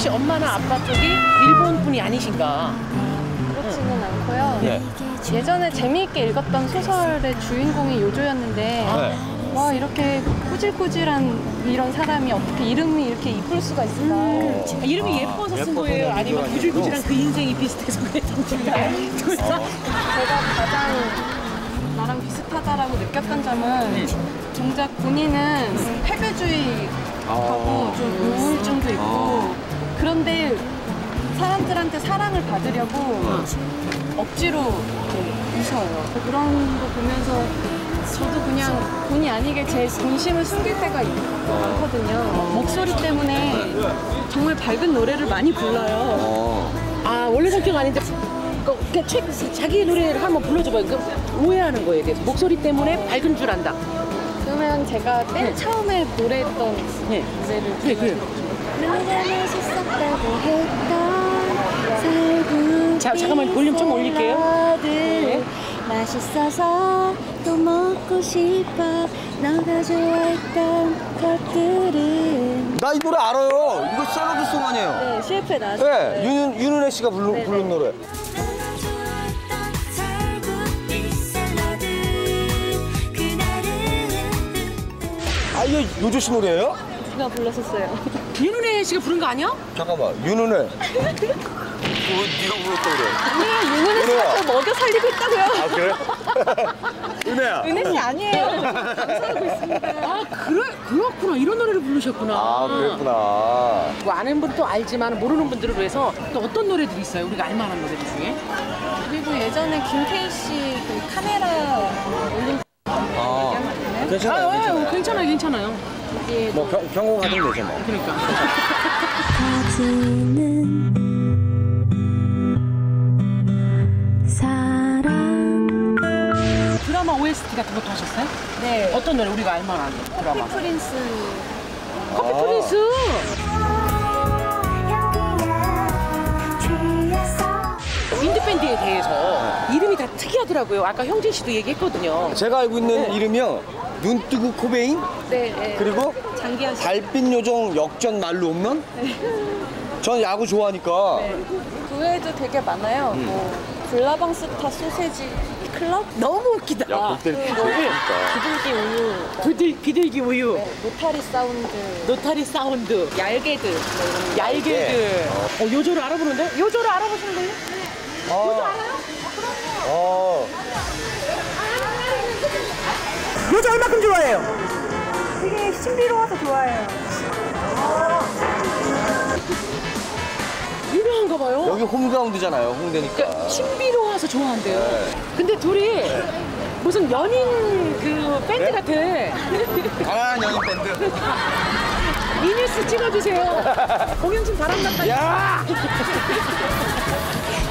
혹시 엄마나 아빠 쪽이 일본 분이 아니신가? 그렇지는 않고요. 네. 예전에 재미있게 읽었던 소설의 주인공이 요조였는데 네. 와 이렇게 꾸질꾸질한 이런 사람이 어떻게 이름이 이렇게 이쁠 수가 있을까. 이름이 예뻐서 쓴 거예요? 아니면 구질구질한 그 인생이 비슷해서 그랬던 건가요? 제가 가장 나랑 비슷하다라고 느꼈던 점은 정작 본인은 패배주의하고 좀 우울증도 있고 그런데 사람들한테 사랑을 받으려고 억지로 웃어요. 그런 거 보면서 저도 그냥 본의 아니게 제 진심을 숨길 때가 많거든요. 목소리 때문에 정말 밝은 노래를 많이 불러요. 아 원래 성격 아닌데 자기 노래를 한번 불러줘봐요. 오해하는 거에 대해서 목소리 때문에 밝은 줄 안다. 그러면 제가 맨 처음에 노래했던 노래를 그래. 내가 맛있었다고 했던 살구 자 잠깐만 볼륨 좀 올릴게요. 네. 맛있어서 또 먹고 싶어 너가 좋아했던 것들은 나 이 노래 알아요. 이거 샐러드송 아니에요? 네 CF에 나왔어요. 네, 윤은혜 씨가 부른 노래. 아, 이거 요조 씨 노래예요? 제가 불렀었어요. 윤은혜 씨가 부른 거 아니야? 잠깐만, 윤은혜. 네가 불렀다 그래. 아니에요. 윤은혜 씨가 저 먹여 살리고 있다고요. 아, 그래? 은혜야. 은혜 씨 아니에요. 감사하고 있습니다. 아 그렇구나. 이런 노래를 부르셨구나. 아, 그랬구나. 뭐 아는 분도 알지만 모르는 분들을 위해서 또 어떤 노래들이 있어요? 우리가 알만한 노래들 중에? 그리고 예전에 김태희 씨 그 카메라 올린 괜찮아요. 괜찮아요. 뭐 경고 가도 되죠, 뭐. 그러니까. 가지는 사랑. 드라마 OST 같은 것도 하셨어요? 네. 어떤 노래 우리가 알만한 드라마? 커피 프린스. 커피 프린스. 인디밴드에 대해서 이름이 다 특이하더라고요. 아까 형진 씨도 얘기했거든요. 제가 알고 있는 이름이요. 눈 뜨고 코베인, 네. 그리고 장기현 씨. 달빛 요정 역전 말로 홈런. 전 야구 좋아하니까. 그 외에도 되게 많아요. 뭐 블라방스타 소세지 클럽? 너무 웃기다. 야, 그때 비둘기 우유. 비둘기 우유. 네, 노타리 사운드. 노타리 사운드. 얄개들. 뭐 이런 거. 얄개들. 요조를 알아보는데? 요조를 알아보시는 거예요? 요조 알아요? 요조 얼마큼 좋아해요? 되게 신비로워서 좋아해요. 유명한가 봐요. 여기 홈그라운드잖아요, 홍대니까. 그러니까 신비로워서 좋아한대요. 근데 둘이 무슨 연인 그 밴드 같아. 가난한 연인 밴드. 미니스 찍어주세요. 공연 좀 바람 났다. 야!